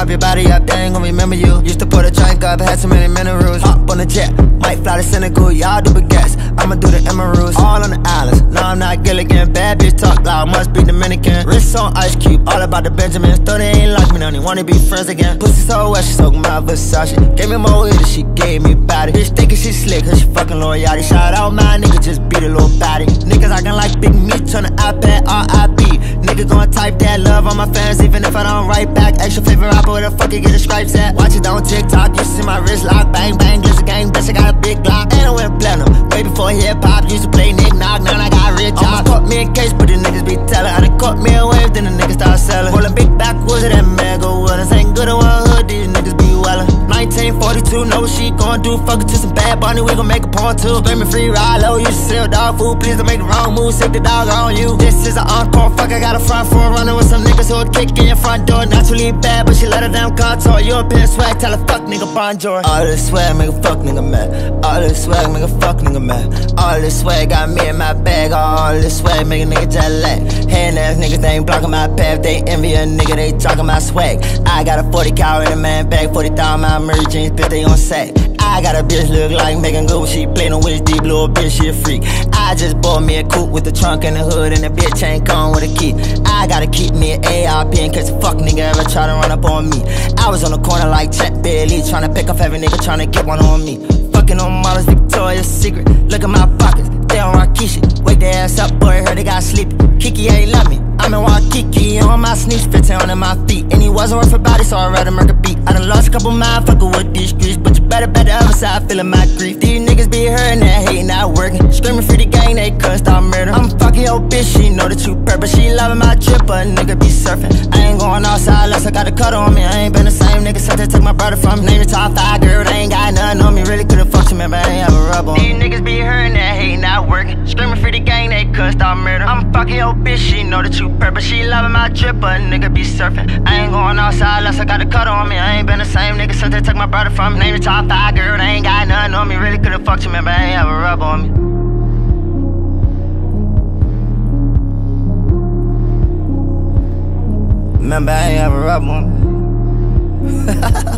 your body up, they ain't gon' remember you. Used to put a drink up, had so many minerals. Hop on the jet, might fly to Senegal, y'all do baguettes. I'ma do the Emeralds, all on the islands. No, I'm not Gilligan, bad bitch talk loud, must be Dominican. Wrists on Ice Cube, all about the Benjamins. Though they ain't like me, now they wanna be friends again. Pussy so wet, she soaking my Versace. Gave me more hitters, she gave me body. Bitch thinking she slick, cause she fucking Lil Yachty. Shout out my nigga, just beat a little body. Niggas acting like Big Meat on the iPad, R.I.P. Niggas gon' type that love on my fans, even if I don't write back. Extra favorite rapper, where the fuck you get the stripes at? Watch it on TikTok, you see my wrist lock. Bang, bang, there's a gang, bitch, I got a big Glock. And I went platinum, way before hip-hop. Used to play knick-knock, now I got rich jobs. Almost caught me in case, but the niggas be telling. I done caught me a wave, then the niggas start selling. Rollin' big backwoods of that mega wilderness. Ain't good in one hood, these niggas be wellin'. 1942, know what she gon' do. Fuck it to some bad bunny, we gon' make a part two. Screamin' free ride low, you should sell dog food. Please don't make the wrong move, sick the dog on you. This is an encore, fuck, I got a front for running with some niggas who'll kick in your front door. Naturally bad, but she let her damn contour. European swag, tell her fuck nigga bonjour. All this swag make a fuck nigga mad. All this swag make a fuck nigga mad. All this swag got me in my bag. All this swag make a nigga jet lag. Hand ass niggas, they ain't blocking my path. They envy a nigga, they talking my swag. I got a 40 cal in a man bag, 40,000 my merch jeans, bitch, they on sack. I got a bitch look like Megan Good when she playin' on with deep blue, bitch, she a freak. I just bought me a coupe with the trunk and the hood, and the bitch ain't come with a key. I gotta keep me an ARP in case a fuck nigga ever try to run up on me. I was on the corner like Chet Bailey, tryna pick off every nigga tryna get one on me. Fucking on models, Victoria's Secret. Look at my pockets, they on Rakishi. Wake their ass up, boy, heard they got sleepy. Kiki ain't love me, I'm in Waikiki. On my sneaks, 15 on my feet. And he wasn't worth her body, so I'd rather murk a beat. I done lost a couple mind fucking with these streets, but you better bet the other side feeling my grief. These niggas be hurting, that hate not working. Screaming free the gang, they couldn't stop murder. I'm fucking your bitch, she know the true purpose. She loving my trip, but a nigga be surfing. I ain't going outside unless I got a cutter on me. I ain't been the same nigga since they took my brother from me. Name the top 5 girl, they ain't got nothing on me. Really could've fucked you, man, but I ain't have a rub on. These niggas be hurting, that hate not working. Screaming free the gang, they couldn't stop murder. I'm fucking your bitch, she know the true purpose. She loving my trip, but a nigga be surfing. I ain't going outside unless I got a cutter on me. I ain't been the same nigga since they took my brother from me. Name the top 5 girl, they ain't got nothing on me. Really could've fucked you, man, but I ain't have a rub on me. Remember, I ain't have a rub on me.